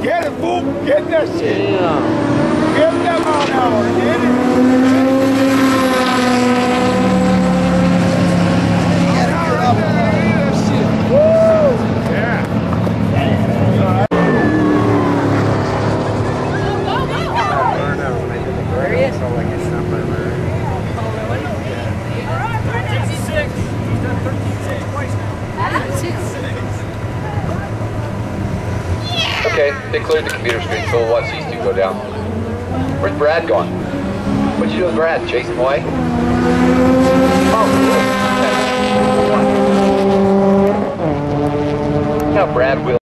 Get it, fool. Get that shit. Damn. Get that mile an hour. Get it. Okay, they cleared the computer screen, so we'll watch these two go down. Where's Brad going? What'd you do with Brad? Chase him away? Oh, cool. Okay. Now Brad will